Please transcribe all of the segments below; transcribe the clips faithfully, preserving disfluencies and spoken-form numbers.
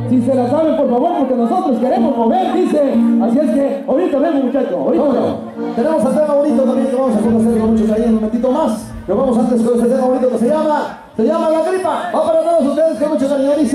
Si se la saben, por favor, porque nosotros queremos mover, dice. Así es que, ahorita vemos, muchachos. Ahorita no, vemos. Tenemos al tema bonito también que vamos a conocer con mucho cariño en un momentito más. Pero vamos antes con este tema bonito que se llama, se llama La Gripa. Va para todos ustedes con mucho cariño. Dice.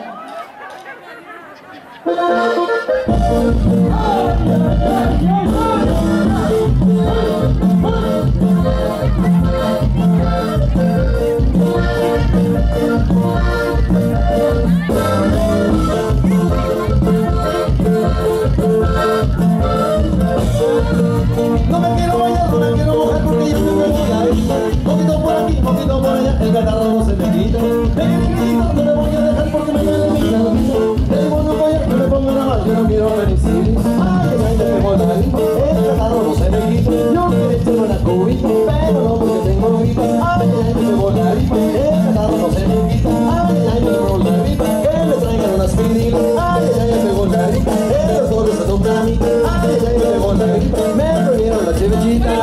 No me quiero bañar, no me quiero mojar porque yo me voy a ir. Poquito por aquí, poquito por allá, el catarro no se me quita. Pequeñito, no me voy a dejar porque me duele mi cabello. Tengo no voy a que me ponga una mano, yo no quiero penicilina. Ay, ay, me pegó la gripa, el catarro no se me quita. Yo quiero echarme una cubita, pero no porque tengo gripa. Ay, ay, me pegó la gripa, el catarro no se me quita. Ay, ay, me pegó la gripa, que me traigan unas aspirina. Ay, ay, me pegó la gripa, el doctor está tu camita. Ay, ay, me pegó la gripa, me prohibieron la chivechita.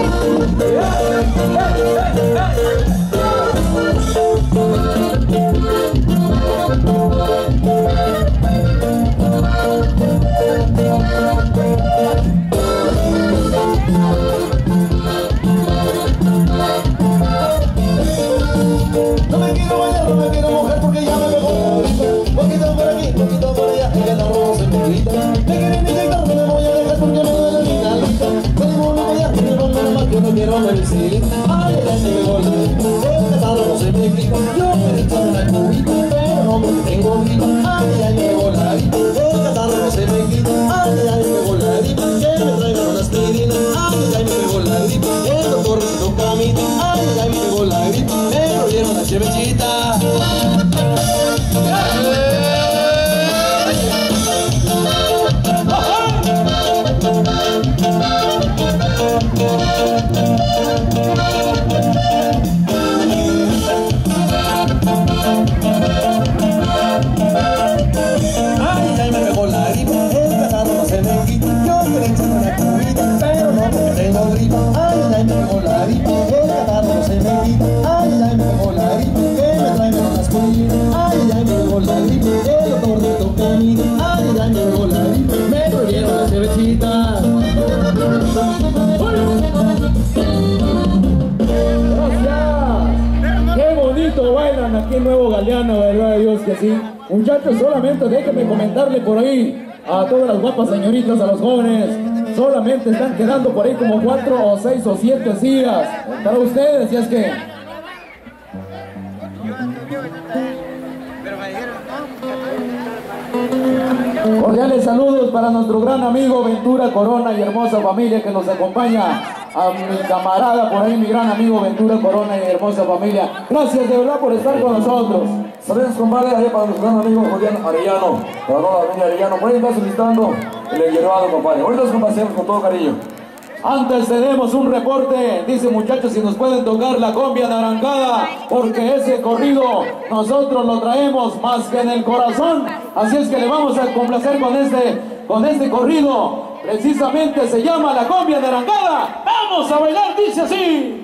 No me quiero bañar, no me quiero mojar porque ya me pegó la gripa. Poquito por aquí, poquito por allá, el catarro no se me quita. Me quieren inyectar, no me voy a dejar porque me duele mi calita. No digo no voy a que me ponga una más, yo no quiero penicilina. Ay, ay, me pegó la gripa, el catarro no se me quita. Yo quiero echarme una cubita, pero no porque tengo gripa. Ay, ay, me pegó la gripa, el catarro no se me quita. Ay, ay, me pegó la gripa, que me traigan una aspirina. Ay, ay, me pegó la gripa, el doctor recetó camita. Ay, ay, me pegó la gripa, me prohibieron la chevechita. Ay, ay, me pegó la gripa, el catarro no se me quita. Yo quiero echarme una cubita, pero no porque tengo gripa. Ay, ay, me pegó la gripa, el catarro no se me quita. Ay, ay, me pegó la gripa, que me traigan unas colinas. Ay, ay, me pegó la gripa, el doctor de tu camino. Ay, ay, me pegó la gripa, me prohibieron la chevechita. Gracias. Qué bonito bailan aquí en Nuevo Galeano, verdad de Dios que sí. Muchachos, solamente déjenme comentarle por ahí a todas las guapas señoritas, a los jóvenes. Solamente están quedando por ahí como cuatro o seis o siete sillas para ustedes, y es que... Cordiales saludos para nuestro gran amigo Ventura Corona y hermosa familia que nos acompaña. A mi camarada por ahí, mi gran amigo Ventura Corona y hermosa familia. Gracias de verdad por estar con nosotros. Saludos, compadre, ahí para nuestro gran amigo Julián Arellano, para toda la familia Arellano. Por ahí está solicitando el enguerrado, compadre. Ahorita nos complaceemos con todo cariño. Antes tenemos un reporte, dice muchachos si nos pueden tocar la cumbia naranjada, porque ese corrido nosotros lo traemos más que en el corazón, así es que le vamos a complacer con este, con este corrido, precisamente se llama la cumbia naranjada. Vamos a bailar, dice así.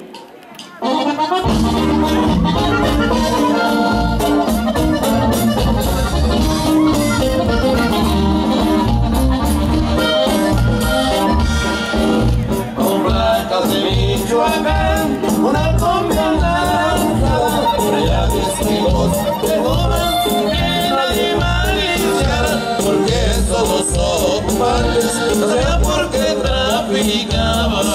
Michoacán, una cumbia naranja, por allá testigos de joven que nadie maliciara, porque todos son padres, no sea porque traficaba.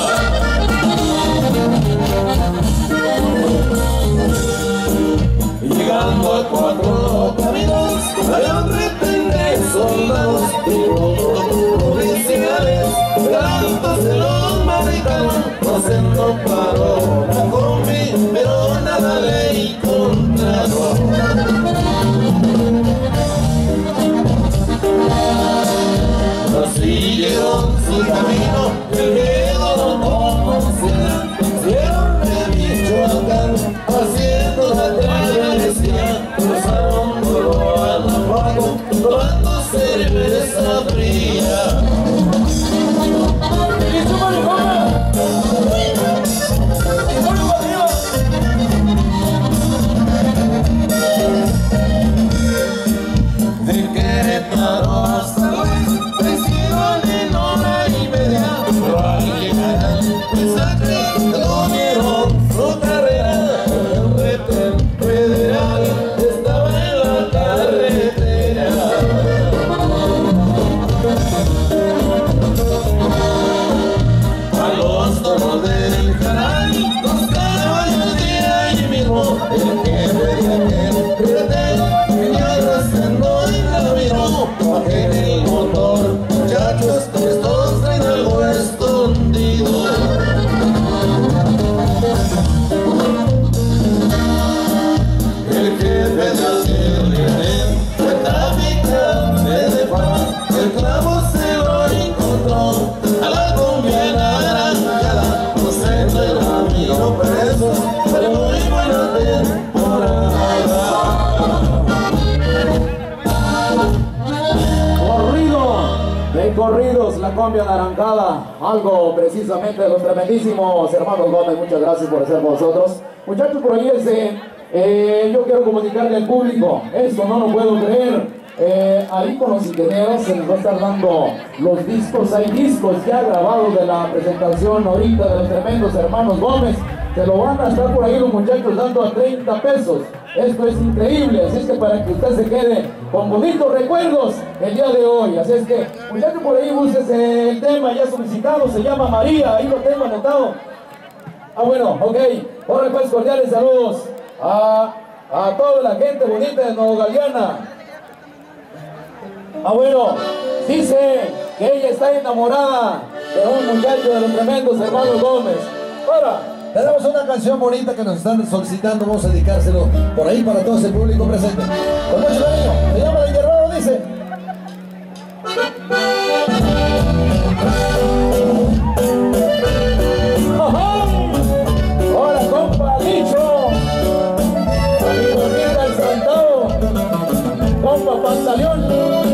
Llegando a cuatro caminos, había un retén de soldados y provinciales, tantos de los maricanos, no se nos paró la combi, pero nada le encontró. No siguieron su camino, el miedo no conocieron, hicieron de Michoacán, haciendo la travesía, cruzaron todo al Pago, tomando cerveza fría. Corridos, la cumbia anaranjada, algo precisamente de los tremendísimos hermanos Gómez. Muchas gracias por estar con nosotros. Muchachos, por ahí este, eh, yo quiero comunicarle al público, esto no lo puedo creer. Eh, ahí con los ingenieros se les va a estar dando los discos, hay discos ya grabados de la presentación ahorita de los tremendos hermanos Gómez. Se lo van a estar por ahí los muchachos dando a treinta pesos. Esto es increíble, así es que para que usted se quede con bonitos recuerdos el día de hoy. Así es que, muchachos, por ahí búsquese el tema ya solicitado, se llama María, ahí lo tengo anotado. Ah, bueno, ok. Ahora pues cordiales saludos a, a toda la gente bonita de Nueva Galeana. Ah, bueno, dice que ella está enamorada de un muchacho de los tremendos hermanos Gómez. Ahora, tenemos una canción bonita que nos están solicitando, vamos a dedicárselo por ahí para todo ese público presente. Con mucho cariño, se llama El Guerrero, dice. ¡Ajá! ¡Hola, compa Licho! ¡Amigo Miguel el Santado! ¡Compa Pantaleón!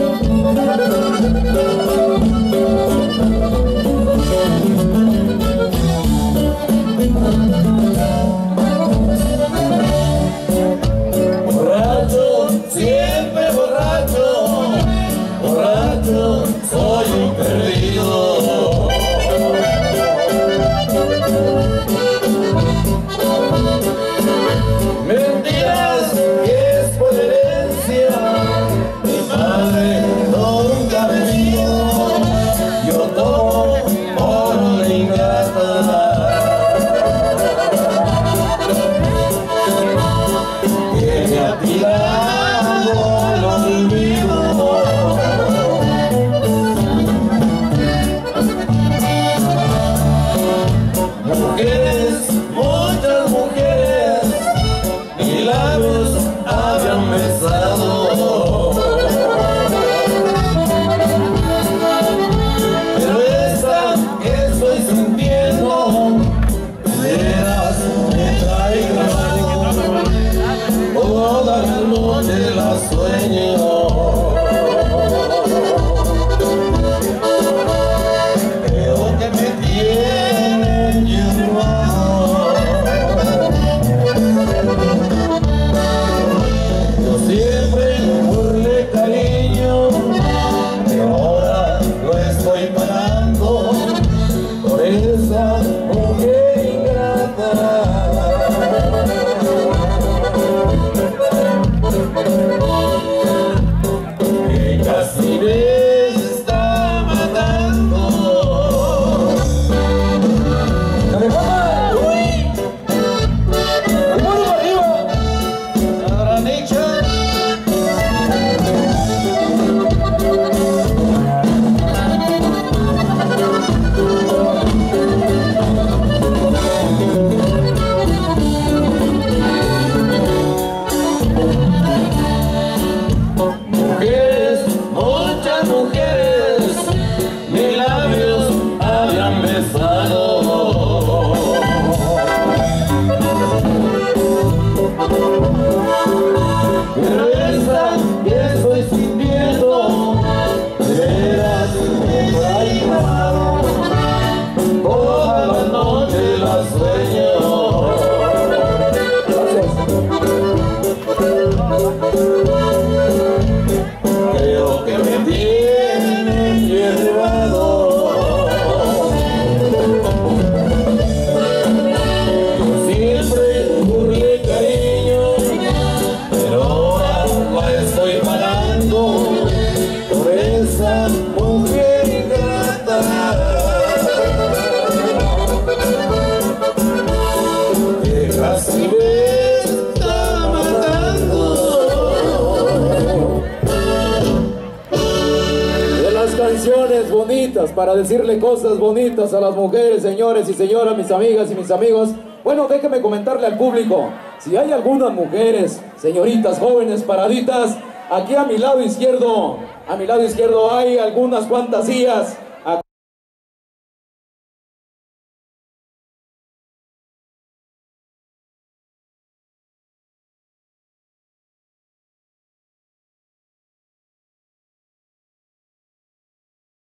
Borracho, siempre borracho, borracho, soy un perdido. Mentiras que es por herencia, mi padre nunca me dio, yo tomo por una ingrata. Mujeres, muchas mujeres, mis labios habían besado, pero esta que estoy sintiendo, veras me trae grabado, toda la noche la sueño. Creo que me tienen llevado. Yo siempre burlé cariño, pero ahora lo estoy pagando por esa mujer ingrata. Que casi me está matando. ¡Dale, papá! ¡Uy! ¡El muro para arriba! La granicha. Mujeres, muchas mujeres, mis labios habían besado, pero esa que estoy sintiendo, veras me trae grabado, toda la noche la sueño. Creo que me tienen llevado. Yo siempre burlé cariño, pero ahora la estoy pagando por esa mujer ingrata. Que casi me está matando. De las canciones bonitas, para decirle cosas bonitas a las mujeres, señores y señoras, mis amigas y mis amigos. Bueno, déjeme comentarle al público, si hay algunas mujeres, señoritas jóvenes paraditas, aquí a mi lado izquierdo, a mi lado izquierdo hay algunas cuantas sillas.